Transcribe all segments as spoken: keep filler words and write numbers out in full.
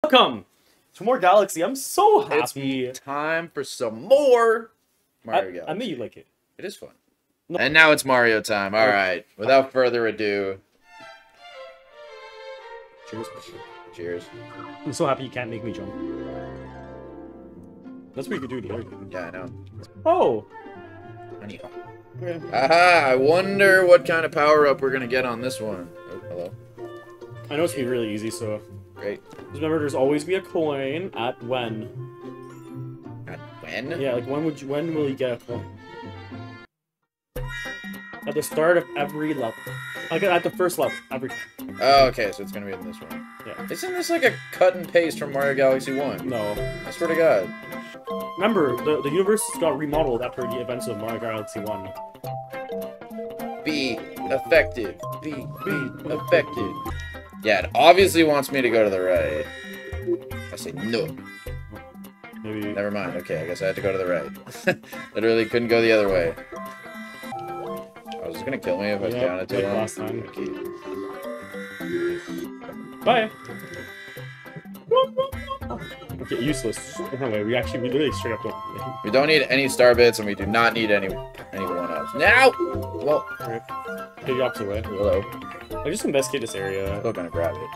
welcome to more Galaxy. I'm so happy. It's time for some more Mario I, Galaxy. I made you like it. It is fun. No. And now it's Mario time. All right. Without further ado. Cheers. Cheers. I'm so happy you can't make me jump. That's what you could do to everything. Yeah, I know. Oh. Anyhow. Okay. Aha! I wonder what kind of power-up we're going to get on this one. Oh, hello. I know it's going to be really easy, so... Great. Just remember, there's always be a coin at when. At when? Yeah, like when would you, when will you get a coin? At the start of every level. Like at the first level, every time. Oh, okay, so it's going to be in this one. Yeah. Isn't this like a cut and paste from Mario Galaxy one? No. I swear to God. Remember, the, the universe got remodeled after the events of Mario Galaxy one. Be affected. Be, be affected. Yeah, it obviously wants me to go to the right. I say no. Maybe. Never mind. Okay, I guess I had to go to the right. Literally couldn't go the other way. I was just gonna kill me if I Yeah, counted too like long. last time. Okay. Bye. Okay, useless. No way. We actually, we literally straight up don't. We don't need any star bits, and we do not need any anyone else. Now. Well. Okay, the opposite way. Hello. I just investigate this area. Still gonna grab it.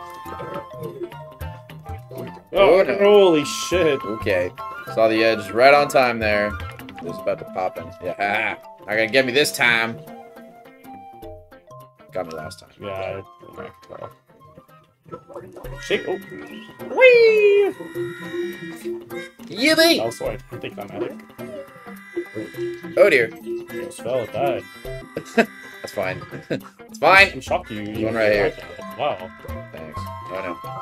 Oh, Oh, no. holy shit! Okay. Saw the edge right on time there. It was about to pop in. Yeah. Not gonna get me this time. Got me last time. Yeah. I, well. Shake. Oh. Whee! Yippee! Also, I think I'm medic. Oh dear. Almost fell at that. That's fine. It's fine. I'm shocked you. There's you one right here. Wow. Thanks. Oh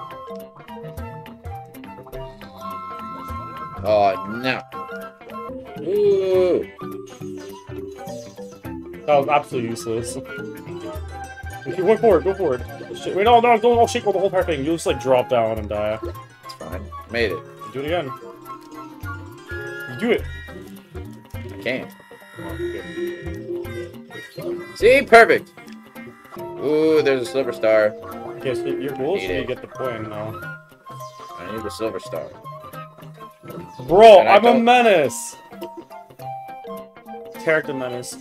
no. Oh no. Ooh. That was absolutely useless. If you went forward, go forward. Shit. Wait, no, no, don't all shake all the whole entire thing. You'll just like drop down and die. It's fine. Made it. Do it again. You do it. I can't. See? Perfect. Ooh, there's a silver star. Okay, so your goal is Need to it. get the coin now. I need the silver star. Bro, And I I'm a don't- menace! Tareq the menace.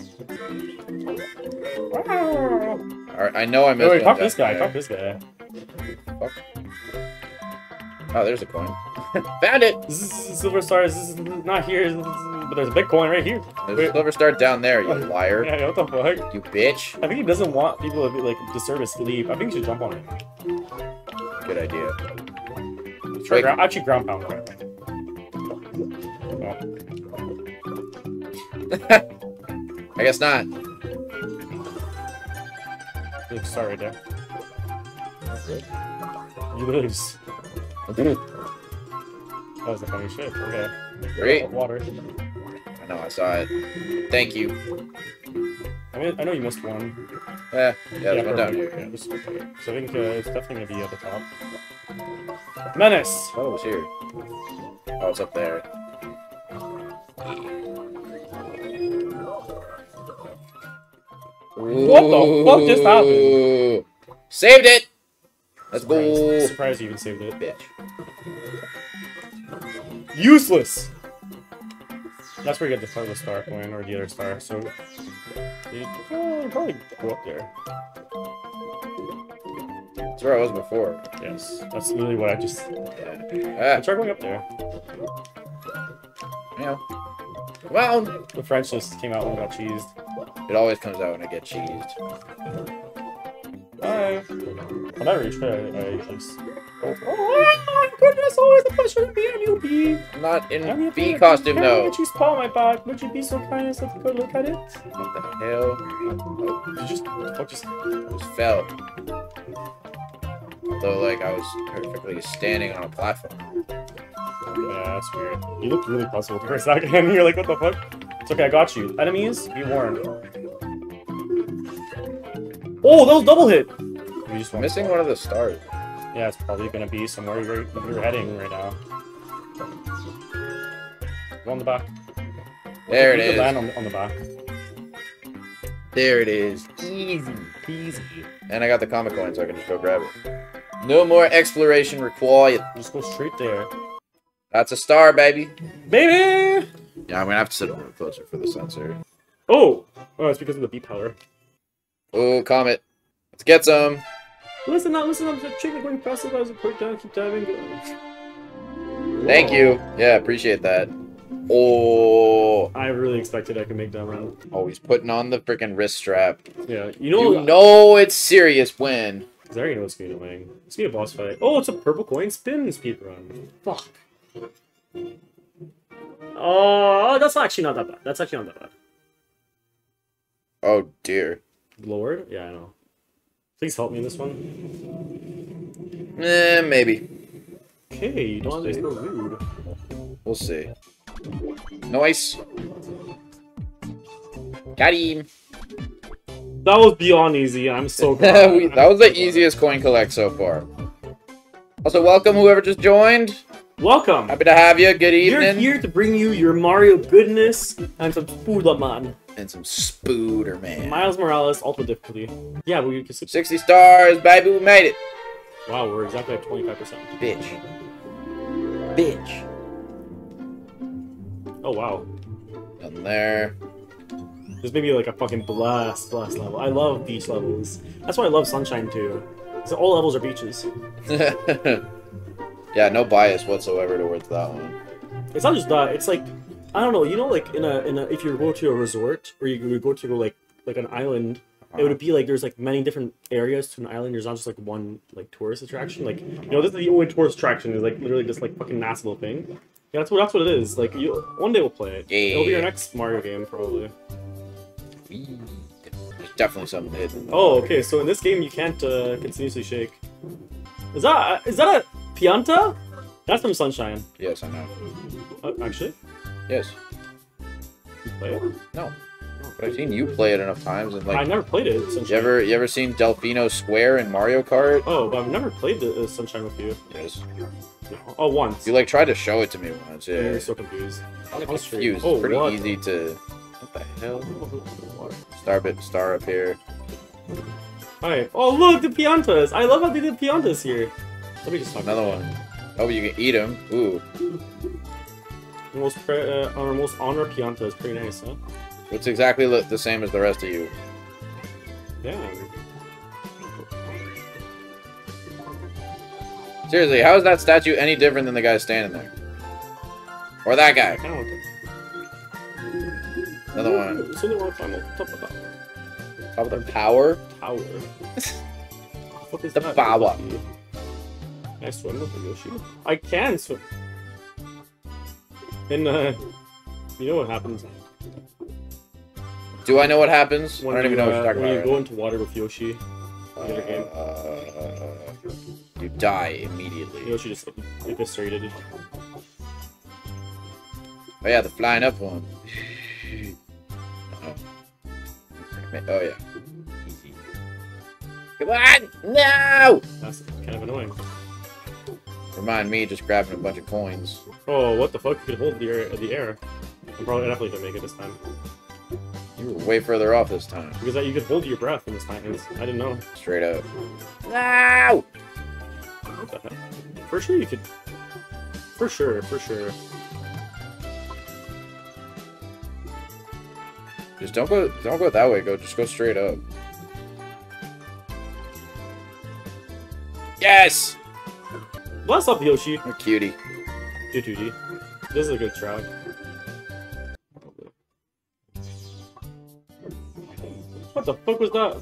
Alright, I know I missed Wait, wait, one talk to this guy, down talk to this guy. Fuck. Oh, there's a coin. Found it! This is Silver Star, this is not here, but there's a big coin right here. There's Wait. a silver star down there, you liar. Yeah, what the fuck? You bitch. I think he doesn't want people to be, like, disturb his sleep. I think he should jump on it. Good idea. Try Wait. ground, actually ground pound right. Oh, I guess not. there's a star right there. You literally just... That was a funny shit. Okay. Great. Water. I know, I saw it. Thank you. I mean, I know you missed one. Yeah, yeah, there's one down perfect. here. Yeah, just, okay. So I think uh, it's definitely gonna be at the top. Menace! Oh, it's here. Oh, it's up there. What the fuck just happened? Saved it! Let's Surprised, go! surprised you even saved it. Bitch. Useless! That's where you get the part of the star coin, or the other star, so... You oh, probably go up there. That's where I was before. Yes, that's literally what I just... Yeah. I tried going up there. Ah, yeah. Well, The French just came out and got cheesed. it always comes out when I get cheesed. Bye! When I reach there, I, I just... Oh, oh my goodness, always a pleasure to be a newbie! I'm not I'm in here bee for- costume carrying though. a cheese paw on my back. Would you be so kind as to take a look at it? What the hell? You just... What just... I just fell. Although, like, I was perfectly standing on a platform. Yeah, that's weird. You looked really puzzled for a second, and you're like, what the fuck? It's okay, I got you. Enemies, be warned. Oh, that was double hit! You just want Missing one of the stars. Yeah, it's probably gonna be somewhere you're, you're heading right now. Go on the back. There it You could is. land on the, on the back. There it is. Easy peasy. And I got the comic coin, so I can just go grab it. No more exploration required. Just go straight there. That's a star, baby. Baby! Yeah, I'm gonna have to sit a little closer for the sensor. Oh! Oh, it's because of the beep power. Oh, comet. Let's get some. Listen up, listen up. The chicken going fast as I was a quick down. Keep diving. Thank Whoa. you. Yeah, appreciate that. Oh. I really expected I could make that run. Oh, he's putting on the freaking wrist strap. Yeah, you know. You know it's serious when. I already know it's gonna be annoying. It's gonna be a boss fight. Oh, it's a purple coin spin speed run. Fuck. Oh, that's actually not that bad. That's actually not that bad. Oh dear. Lord? Yeah, I know. Please help me in this one. Eh, maybe. Okay, you don't have to be so rude. We'll see. Nice. Got him. That was beyond easy. I'm so glad. we, that was the easiest coin collect so far. Also, welcome whoever just joined. Welcome. Happy to have you. Good evening. We're here to bring you your Mario goodness and some food, man. And some spooder, man. Miles Morales, ultimate difficulty. Yeah, we can. sixty stars, baby. We made it. Wow, we're exactly at twenty-five percent. Bitch. Bitch. Oh wow. Nothing there. There's maybe like a fucking blast, blast level. I love beach levels. That's why I love Sunshine too. So all levels are beaches. Yeah, no bias whatsoever towards that one. It's not just that. It's like, I don't know. You know, like in a in a if you go to a resort or you go to like like an island, uh-huh. It would be like there's like many different areas to an island. There's not just like one like tourist attraction. Like you know, this is the only tourist attraction. Is like literally this like fucking nice little thing. Yeah, that's what that's what it is. Like you, one day we'll play it. Yeah. It'll be our next Mario game probably. There's definitely something hidden. Oh, okay. So in this game, you can't uh, continuously shake. Is that is that a Pianta? That's from Sunshine. Yes, I know. Uh, actually? Yes. You play it? No. But I've seen you play it enough times, and like I never played it. Sunshine. You ever you ever seen Delfino Square in Mario Kart? Oh, but I've never played the uh, Sunshine with you. Yes. No. Oh, once. You like tried to show it to me once. Yeah. You're so confused. I'm I'm confused. Oh, it's pretty what? easy to. What the hell? Star bit star up here. Alright. Oh, look, the Piantas! I love how they did Piantas here. Let me just talk Another one. Oh, you can eat them. Ooh. The most pre uh, our most honor Pianta is pretty nice, huh? It's exactly the the same as the rest of you. Yeah. Seriously, how is that statue any different than the guy standing there? Or that guy? I kind of want that. Another one. So they want to climb on top of that Top of the power? tower. What is The that? power. Can I swim with the Yoshi? I can swim. And uh, you know what happens Do I know what happens? when I don't you, even know what uh, you're talking when about. you go into water with Yoshi. Uh, in the game. uh, you die immediately. Yoshi just eviscerated it. Oh yeah, the flying up one. Oh, oh yeah. Easy. Come on! No! That's kind of annoying. Remind me just grabbing a bunch of coins. Oh, what the fuck? You could hold the air. The air. I'm probably definitely gonna make it this time. You were way further off this time. Because you could hold your breath in this time. I didn't know. Straight up. No! What the heck? For sure you could. For sure, for sure. Just don't go don't go that way, go just go straight up. Yes! Bless up, Yoshi. You're a cutie. two two D. This is a good track. What the fuck was that?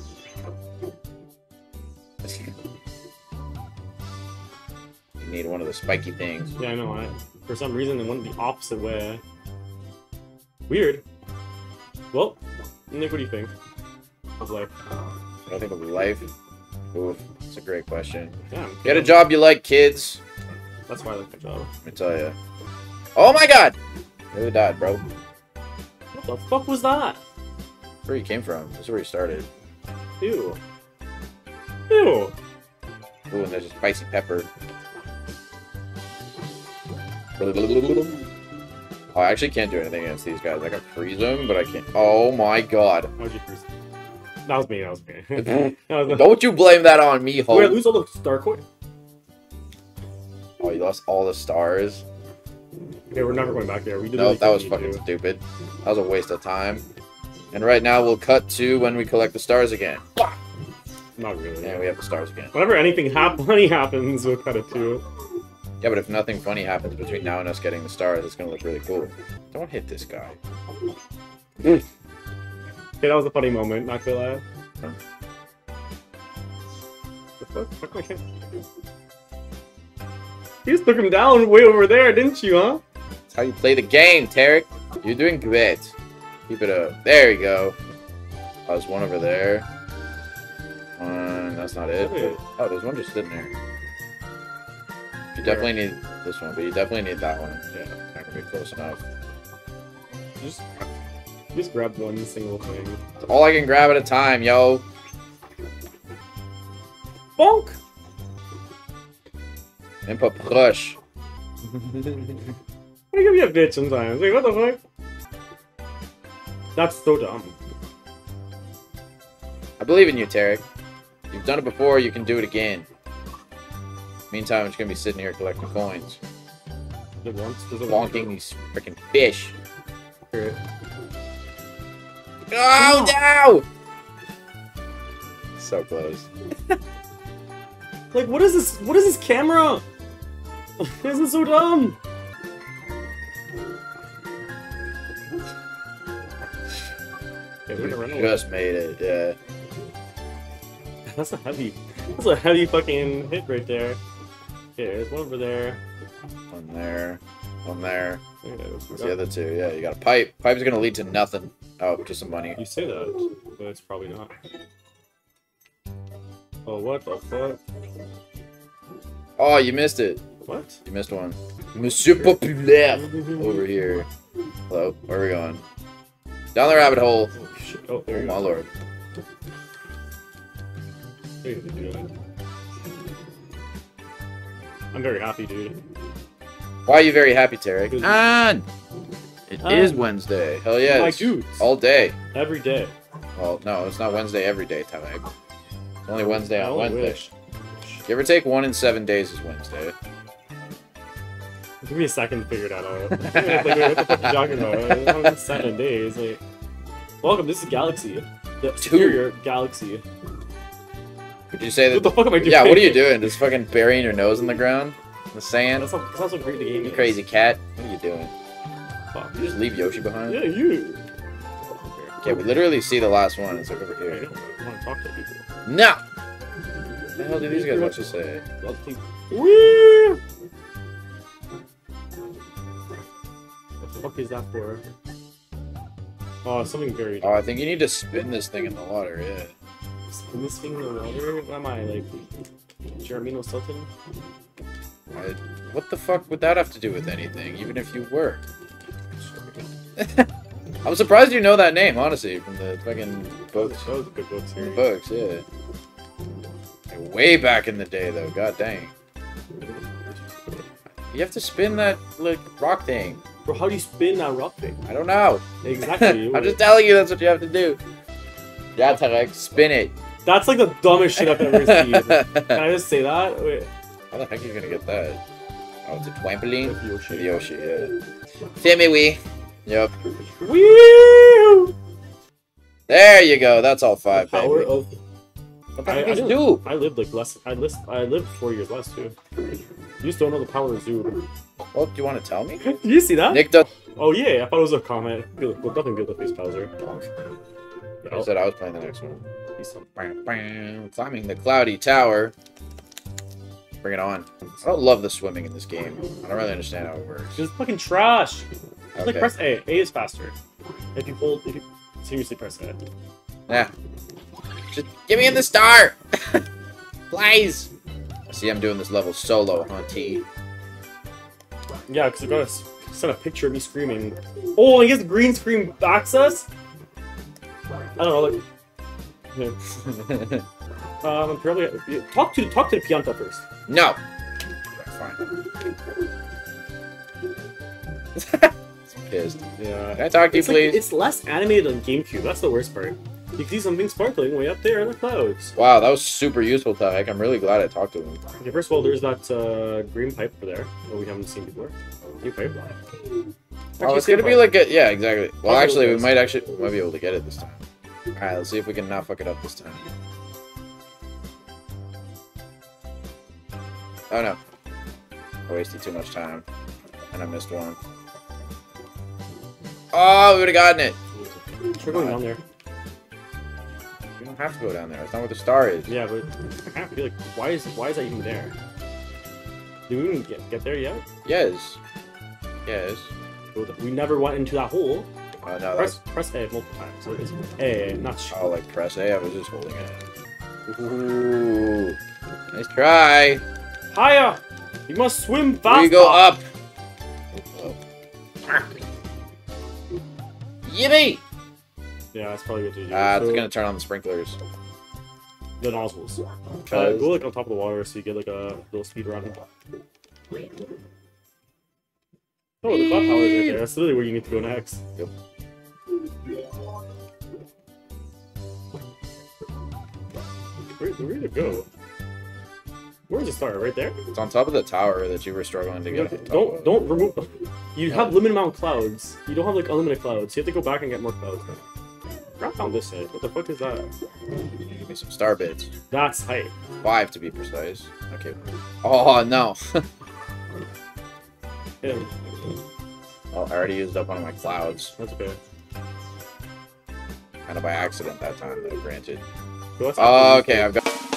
You need one of the spiky things. Yeah, I know. I, for some reason, it went the opposite way. Weird. Well, Nick, what do you think of life? What do I think of life? Ooh, that's a great question. Yeah. Get a job you like, kids. That's why I like my job. Let me tell you. Oh my god! Who died, bro? What the fuck was that? That's where you came from. This is where you started. Ew. Ew. Ooh, and there's a spicy pepper. Oh, I actually can't do anything against these guys. I can freeze them, but I can't. Oh my god. Why'd you freeze? That was me, that was me. That was Don't you blame that on me, Wait, I ho. lose all the star coin? us all the stars. Okay, we're never going back there. We did. No, really that was need fucking to. stupid. That was a waste of time. And right now we'll cut to when we collect the stars again. Not really. And we have the stars again. Whenever anything hap funny happens, we'll cut it too. Yeah, but if nothing funny happens between now and us getting the stars, it's gonna look really cool. Don't hit this guy. Okay, that was a funny moment, not gonna lie. Huh? The fuck? Fuck my kid. You just took him down way over there, didn't you, huh? That's how you play the game, Tareq. You're doing great. Keep it up. There you go. Oh, there's one over there. One, that's not it. Wait. Oh, there's one just sitting there. You definitely need this one, but you definitely need that one. Yeah, not gonna be close enough. Just, just grab one single thing. It's all I can grab at a time, yo. Bonk! Input push. Why do you give me a bitch sometimes? Like, what the fuck? That's so dumb. I believe in you, Tareq. You've done it before, you can do it again. Meantime, I'm just gonna be sitting here collecting coins. There's a once, there's a Bonking these freaking fish. Here. Oh, no! So close. Like, what is this? What is this camera? This is so dumb. Okay, we're gonna run away. Just made it, yeah. That's a heavy. That's a heavy fucking hit right there. Okay, there's one over there. One there. One there. Okay, That's the other two. Yeah, you got a pipe. Pipe's gonna lead to nothing. Oh, just some money. You say that, but it's probably not. Oh, what the fuck? Oh, you missed it. What? You missed one. Monsieur Populaire over here. Hello, where are we going? Down the rabbit hole. Oh, shit. Oh, there Oh you my go. lord. There you go, dude. I'm very happy, dude. Why are you very happy, Tareq? Because- On! It On. is Wednesday. Hell yeah. My it's dudes. All day. Every day. Well, no, it's not Wednesday every day, Tareq. It's only Wednesday I on only Wednesday. wish. Give or take one in seven days is Wednesday. Give me a second to figure that out. Like, what the fuck are you talking about? Only seven days. Like, welcome. This is Galaxy. The superior Galaxy. Would you say that? What the fuck am I doing? Yeah, what are you doing? Just fucking burying your nose in the ground? In the sand? That's not, that's not great the game You is. crazy cat. What are you doing? Fuck. You just leave Yoshi behind? Yeah, you. Okay, we literally see the last one. It's like over I here. don't want to talk to people. No! What the hell do these guys want to say? I'll take... Woo! What the fuck is that for? Oh, something very... Oh, I think you need to spin this thing in the water, yeah. Spin this thing in the water? What am I, like... Jeremino Sultan? I, what the fuck would that have to do with anything, even if you were? I'm surprised you know that name, honestly, from the fucking books. That was a good book From the series. books, yeah. Like, way back in the day, though, god dang. You have to spin that, like, rock thing. Bro, how do you spin that rock thing? I don't know. Exactly. I'm just telling you that's what you have to do. Yeah, Tareq, spin it. That's like the dumbest shit I've ever seen. Can I just say that? Wait. How the heck are you gonna get that? Oh, it's a trampoline? With Yoshi. With Yoshi, yeah. TNTVEE. Yep. Woo! There you go. That's all The five, power baby. of... What the I, heck I, is lived, do? I lived like less... I, list, I lived four years less, too. You just don't know the power of Zoo. Well, do you want to tell me? Did you see that? Nick does. Oh, yeah. I thought it was a comment. Well, nothing good with face Bowser. I said I was playing the next one. He's some... Bam, bam. Climbing the cloudy tower. Bring it on. I don't love the swimming in this game. I don't really understand how it works. It's fucking trash. Just like Okay. press A. A is faster. If you hold... If you seriously press A. Yeah. Just give me in the star! Please! I see I'm doing this level solo, huh, T? Yeah, because I got to send a picture of me screaming. Oh, I guess green screen access? I don't know, like... Yeah. um, apparently... Talk to, talk to the Pianta first. No! Fine. It's pissed. Yeah. Can I talk to you, It's, like, please? it's less animated on GameCube. That's the worst part. You can see something sparkling way up there in the clouds. Wow, that was super useful, Tareq. I'm really glad I talked to him. Okay, first of all, there's that uh, green pipe over there that we haven't seen before. New pipe. Actually, Oh, it's gonna be like a yeah, exactly. Well, I'll actually, do we this. might actually we might be able to get it this time. All right, let's see if we can not fuck it up this time. Oh no, I wasted too much time, and I missed one. Oh, we would have gotten it. We're going down there. We don't have to go down there. That's not where the star is. Yeah, but I kind of feel like why is why is that even there? Did we even get get there yet? Yes. Yes. We never went into that hole. Oh no, Press that's. press A multiple times. So it's A, not sh. Oh, like press A. I was just holding it. Ooh, nice try. Higher! You must swim Here faster! you go up. Oh. Yippee! Yeah, that's probably what to do. Ah, so, it's gonna turn on the sprinklers. the nozzles. Uh, Because- go like on top of the water so you get like a little speed run. Oh, the cloud tower is right there. That's literally where you need to go next. Yep. Where, where did it go? Where's the star? Right there? It's on top of the tower that you were struggling to get. on top Don't of. don't remove. You have limited amount of clouds. You don't have like unlimited clouds. You have to go back and get more clouds. I found this head. What the fuck is that? Give me some star bits. That's height. Five to be precise. Okay. Oh no. Yeah, Well, I already used up one of my clouds. that's okay. Kind of by accident that time, though, granted. So what's Oh, happening? okay, I've got.